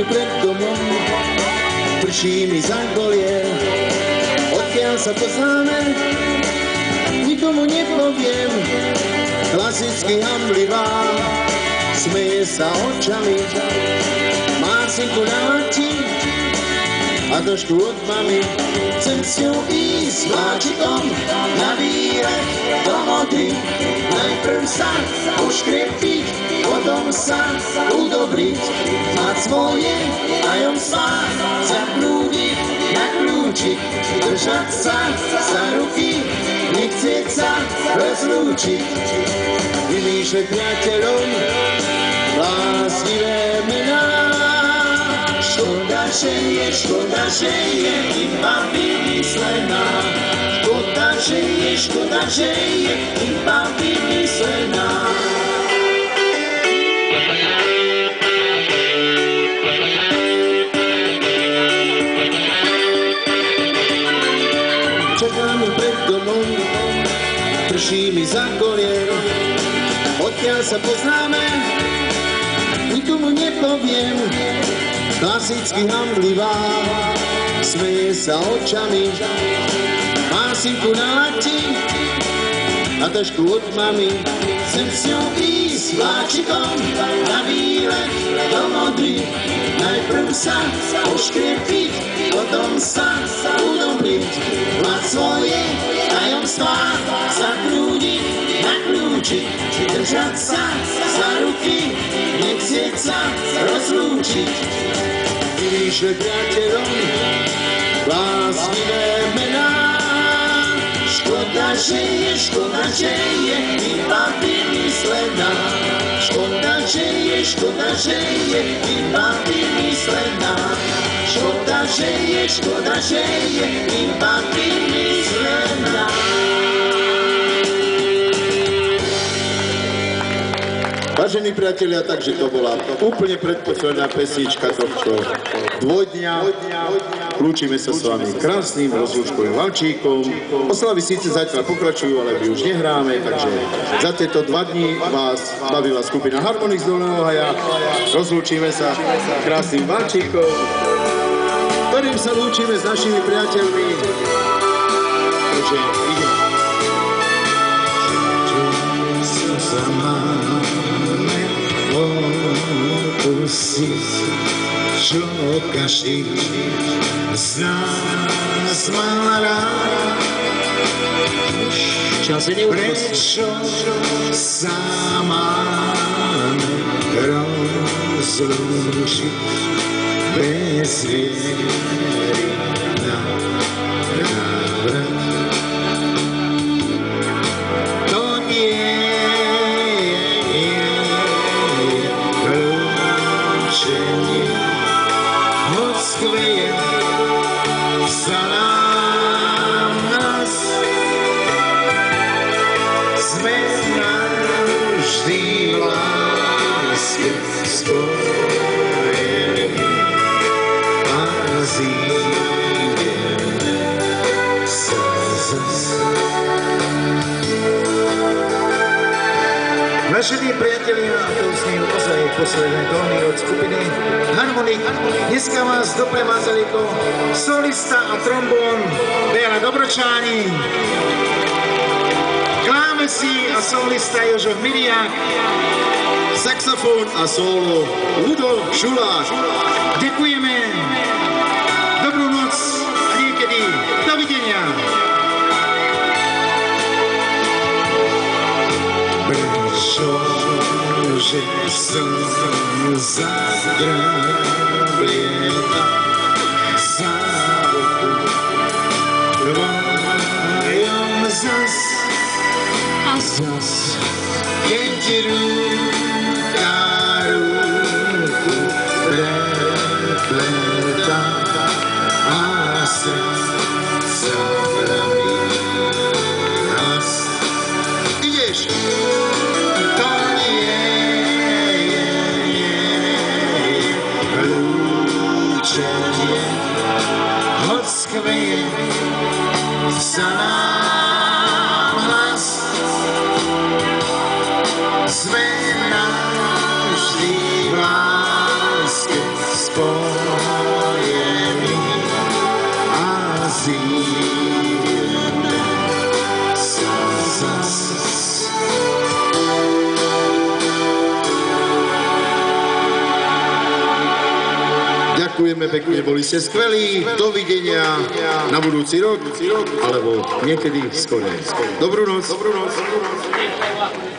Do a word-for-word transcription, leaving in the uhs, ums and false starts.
pred domom, prší mi za kolier. Odkiaľ sa poznáme, nikomu nepoviem. Klasicky hamblivá, smeje sa očami, má synku na lati a trošku od mami. Chcem s ňou ísť vláčikom na výlet do vody. Najprv sa poškrepiť, potom sa udobriť, mať svoje tajomstvá, zablúdiť na kľúčik, držať sa za ruky, nechcieť sa rozlúčiť, vymýšľať priateľom bláznivé mená. Škoda, že je, škoda, že je iba vymyslená. Škoda, že je, škoda, že je iba vymyslená. Čakám ju pred domom, prší mi za kolier. Odkiaľ sa poznáme, nikomu nepoviem. Klasicky hamblivá, smeje sa očami, má synku na lati a trošku od mami. Chcem s ňou ísť vláčikom na výlet do modry. Najprv sa poškrepiť, potom sa udobriť, mať svoje tajomstvá, zablúdiť na kľúčik, držať sa za ruky, nechcieť sa rozlúčiť, vymýšľať priateľom bláznivé mená. Škoda, že je, škoda, že je iba vymyslená. Škoda, že je, škoda, že je iba vymyslená. Škoda, že je, škoda, že je iba vymyslená. Vážení priatelia, takže to bola úplne predposledná pesnička tohto dvojdňa. Lúčime sa s vami krásnym rozlúčkovým valčíkom. Oslavy síce zatiaľ pokračujú, ale my už nehráme, takže za tieto dva dní vás bavila skupina Harmonix z Dolného Haja. Rozlúčime sa krásnym valčíkom, ktorým sa lúčime s našimi priateľmi. Takže ideme. Opustiť, čo každý z nás má rád. Prečo sa máme rozlúčiť bez viery na návrat? Za nám nás sme navždy v láske spojení a zídeme sa zas. Vážení priatelia, a to znie ozaj posledné tóny od skupiny Harmonix. Dneska vás doprevádzali ako solista a trombón Béla Dobročáni, klávesy a solista Jožo Miliak, saxofón a solo Rudolf Šuláš. Ďakujeme, dobrú noc a niekedy dovidenia. Prečo, že som zadrablieta za ruku tvojom zas a zas, keď ruka ruku prepleta a srdca vraví hlas. Ideš! To nie je lúčenie, hoď skveje za nám hlas. Sme ďakujeme pekne, boli ste skvelí, dovidenia na budúci rok, alebo niekedy skorej. Dobrú noc. Dobrú noc.